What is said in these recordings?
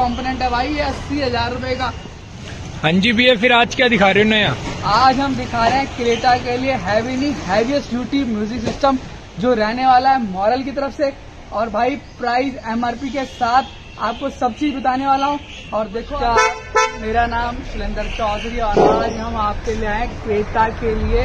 Component है भाई, ये 80,000 रुपए का। हाँ जी भैया, फिर आज क्या दिखा रहे हो नया? आज हम दिखा रहे हैं क्रेटा के लिए हैवीएस्ट ड्यूटी म्यूजिक सिस्टम जो रहने वाला है मॉरल की तरफ से। और भाई प्राइस एमआरपी के साथ आपको सब चीज बताने वाला हूँ। और देखो, मेरा नाम शैलेंद्र चौधरी और आज हम आपके लिए आए क्रेटा के लिए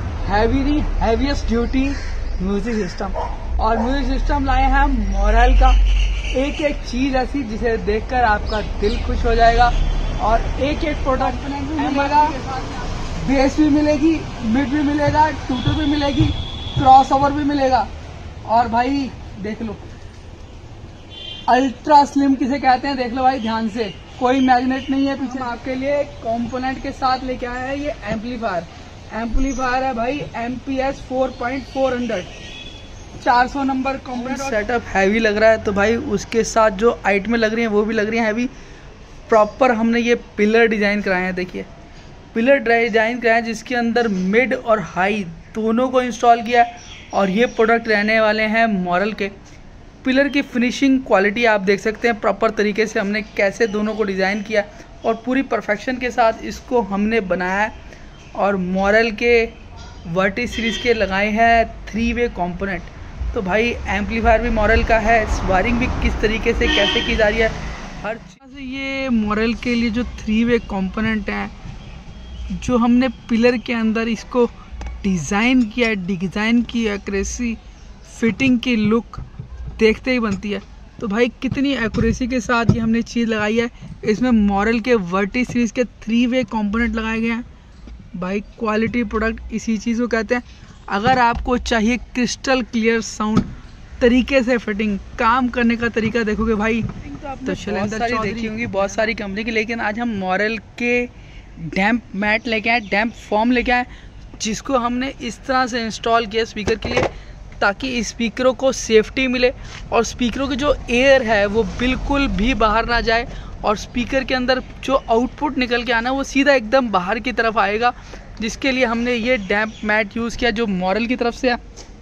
हैवीएस्ट ड्यूटी म्यूजिक सिस्टम। और म्यूजिक सिस्टम लाए हैं हम मॉरल का। एक एक चीज ऐसी जिसे देखकर आपका दिल खुश हो जाएगा। और एक एक प्रोडक्ट भी मिलेगा, बेस भी मिलेगी, मिड भी मिलेगा, टूटर भी मिलेगी, क्रॉस ओवर भी मिलेगा। और भाई देख लो, अल्ट्रा स्लिम किसे कहते हैं देख लो भाई ध्यान से, कोई मैग्नेट नहीं है पीछे। हम आपके लिए कंपोनेंट के साथ लेके आए हैं ये एम्पलीफायर है भाई, MPS 4400 400 number component. Setup heavy लग रहा है तो भाई उसके साथ जो आइटमें लग रही हैं वो भी लग रही हैं हैवी। प्रॉपर हमने ये पिलर डिजाइन कराए हैं, देखिए पिलर डिजाइन कराए हैं जिसके अंदर मिड और हाई दोनों को इंस्टॉल किया है। और ये प्रोडक्ट रहने वाले हैं मॉरल के। पिलर की फिनिशिंग क्वालिटी आप देख सकते हैं प्रॉपर तरीके से हमने कैसे दोनों को डिज़ाइन किया और पूरी परफेक्शन के साथ इसको हमने बनाया है। और मॉरल के वर्टी सीरीज़ के लगाए हैं 3-वे कंपोनेंट। तो भाई एम्पलीफायर भी मॉरल का है, वायरिंग भी किस तरीके से कैसे की जा रही है हर चीज़। ये मॉरल के लिए जो 3-वे कंपोनेंट है जो हमने पिलर के अंदर इसको डिज़ाइन किया है, डिज़ाइन की एक्यूरेसी, फिटिंग की लुक देखते ही बनती है। तो भाई कितनी एक्यूरेसी के साथ ये हमने चीज़ लगाई है। इसमें मॉरल के वर्टी सीरीज़ के 3-वे कंपोनेंट लगाए गए हैं। भाई क्वालिटी प्रोडक्ट इसी चीज़ को कहते हैं। अगर आपको चाहिए क्रिस्टल क्लियर साउंड, तरीके से फिटिंग, काम करने का तरीका देखोगे भाई तो शैलेंद्र चौधरी देखी होंगी बहुत सारी कंपनी की, लेकिन आज हम मॉरल के डैम्प मैट लेके आए, डैम्प फॉर्म लेके आए, जिसको हमने इस तरह से इंस्टॉल किया स्पीकर के लिए ताकि स्पीकरों को सेफ्टी मिले और स्पीकरों की जो एयर है वो बिल्कुल भी बाहर ना जाए और स्पीकर के अंदर जो आउटपुट निकल के आना है वो सीधा एकदम बाहर की तरफ आएगा। जिसके लिए हमने ये डैम्प मैट यूज़ किया जो मॉरल की तरफ से है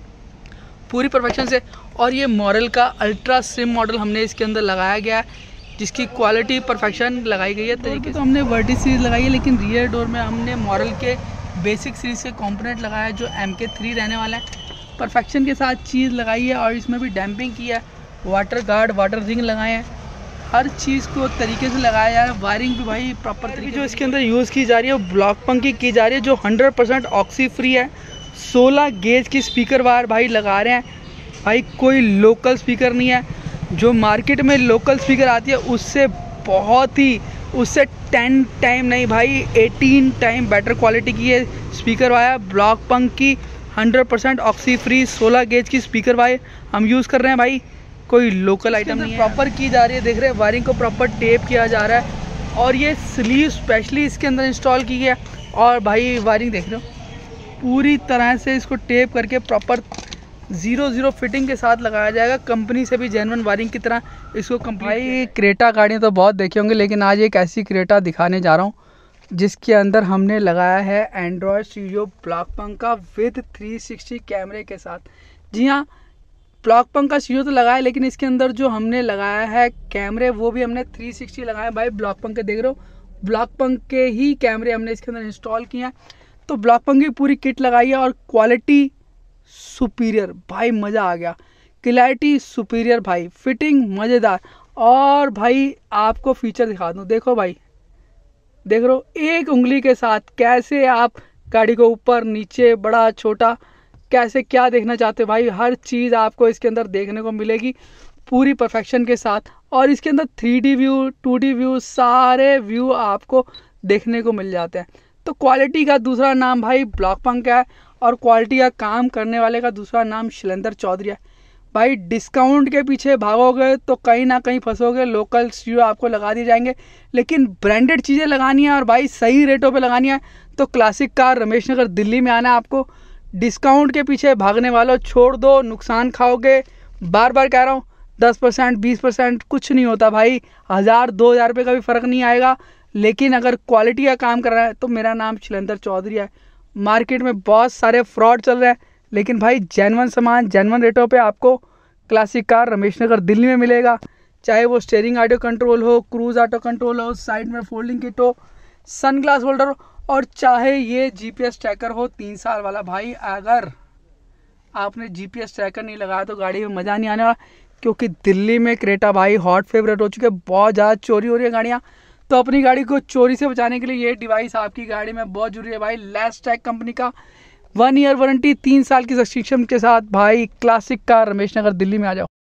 पूरी परफेक्शन से। और ये मॉरल का अल्ट्रा स्लिम मॉडल हमने इसके अंदर लगाया गया है जिसकी क्वालिटी परफेक्शन लगाई गई है तरीके से। तो हमने वर्टी सीरीज़ लगाई है, लेकिन रियर डोर में हमने मॉरल के बेसिक सीरीज़ के कंपोनेंट लगाया है जो MK3 रहने वाला है। परफेक्शन के साथ चीज़ लगाई है और इसमें भी डैम्पिंग की है, वाटर गार्ड, वाटर रिंग लगाए हैं, हर चीज़ को तरीके से लगाया जा रहा है। वायरिंग भी भाई प्रॉपर तरीके जो इसके अंदर यूज़ की जा रही है वो ब्लॉक पंख की जा रही है जो 100% ऑक्सी फ्री है। 16 गेज की स्पीकर वायर भाई लगा रहे हैं। भाई कोई लोकल स्पीकर नहीं है, जो मार्केट में लोकल स्पीकर आती है उससे बहुत ही, उससे 10 टाइम नहीं भाई 18 टाइम बेटर क्वालिटी की ये स्पीकर वायर ब्लॉक पंख की 100% ऑक्सी फ्री 16 गेज की स्पीकर वायर हम यूज़ कर रहे हैं। भाई कोई लोकल आइटम नहीं है, प्रॉपर की जा रही है, देख रहे हैं वायरिंग को प्रॉपर टेप किया जा रहा है। और ये स्लीव स्पेशली इसके अंदर इंस्टॉल की गई है। और भाई वायरिंग देख रहे हो पूरी तरह से इसको टेप करके प्रॉपर 0 फिटिंग के साथ लगाया जाएगा, कंपनी से भी जेन्युइन वायरिंग की तरह इसको कंप्लीट। भाई क्रेटा गाड़ियाँ तो बहुत देखे होंगे, लेकिन आज एक ऐसी क्रेटा दिखाने जा रहा हूँ जिसके अंदर हमने लगाया है एंड्रॉयड स्टूडियो ब्लॉक पंख का विद 360 कैमरे के साथ। जी हाँ, ब्लॉक पंख का स्टूडियो तो लगाया, लेकिन इसके अंदर जो हमने लगाया है कैमरे वो भी हमने 360 लगाए। भाई ब्लॉक पंख के देख रहे हो, ब्लॉक पंख के ही कैमरे हमने इसके अंदर इंस्टॉल किए हैं। तो ब्लॉक पंख की पूरी किट लगाई है और क्वालिटी सुपीरियर, भाई मज़ा आ गया, क्लैरिटी सुपीरियर भाई, फिटिंग मज़ेदार। और भाई आपको फीचर दिखा दूँ, देखो भाई देख रहे हो एक उंगली के साथ कैसे आप गाड़ी को ऊपर नीचे बड़ा छोटा कैसे क्या देखना चाहते हो भाई, हर चीज़ आपको इसके अंदर देखने को मिलेगी पूरी परफेक्शन के साथ। और इसके अंदर 3D व्यू, 2D व्यू, सारे व्यू आपको देखने को मिल जाते हैं। तो क्वालिटी का दूसरा नाम भाई ब्लॉक पंख है और क्वालिटी का काम करने वाले का दूसरा नाम शैलेंद्र चौधरी है। भाई डिस्काउंट के पीछे भागोगे तो कहीं ना कहीं फंसोगे, लोकल स्टूडियो आपको लगा दिए जाएंगे, लेकिन ब्रांडेड चीज़ें लगानी है और भाई सही रेटों पे लगानी है तो क्लासिक कार रमेश नगर दिल्ली में आना है आपको। डिस्काउंट के पीछे भागने वालों छोड़ दो, नुकसान खाओगे। बार बार कह रहा हूँ 10% 20% कुछ नहीं होता भाई, 1000-2000 रुपये का भी फ़र्क नहीं आएगा। लेकिन अगर क्वालिटी का काम कर रहा है तो मेरा नाम शैलेंद्र चौधरी है। मार्केट में बहुत सारे फ्रॉड चल रहे हैं, लेकिन भाई जेन्युइन सामान जेन्युइन रेटों पे आपको क्लासिक कार रमेश नगर दिल्ली में मिलेगा। चाहे वो स्टीयरिंग ऑडियो कंट्रोल हो, क्रूज ऑटो कंट्रोल हो, साइड में फोल्डिंग किट हो, सन ग्लास होल्डर हो, और चाहे ये जीपीएस ट्रैकर हो 3 साल वाला। भाई अगर आपने जीपीएस ट्रैकर नहीं लगाया तो गाड़ी में मज़ा नहीं आने वाला, क्योंकि दिल्ली में क्रेटा भाई हॉट फेवरेट हो चुके हैं। बहुत ज़्यादा चोरी हो रही है गाड़ियाँ, तो अपनी गाड़ी को चोरी से बचाने के लिए ये डिवाइस आपकी गाड़ी में बहुत जरूरी है भाई। लेसटैक कंपनी का 1 ईयर वारंटी, 3 साल की सब्सक्रिप्शन के साथ भाई। क्लासिक कार, रमेश नगर, दिल्ली में आ जाओ।